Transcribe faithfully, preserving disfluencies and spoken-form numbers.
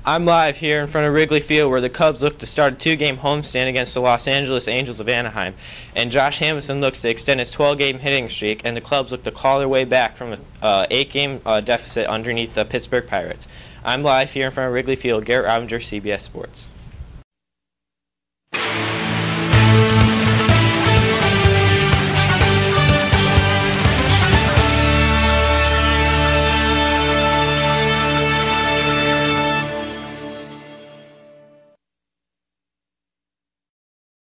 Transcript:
I'm live here in front of Wrigley Field where the Cubs look to start a two-game homestand against the Los Angeles Angels of Anaheim. And Josh Hamilton looks to extend his twelve-game hitting streak, and the Cubs look to claw their way back from an uh, eight-game uh, deficit underneath the Pittsburgh Pirates. I'm live here in front of Wrigley Field. Garrett Robinger, C B S Sports.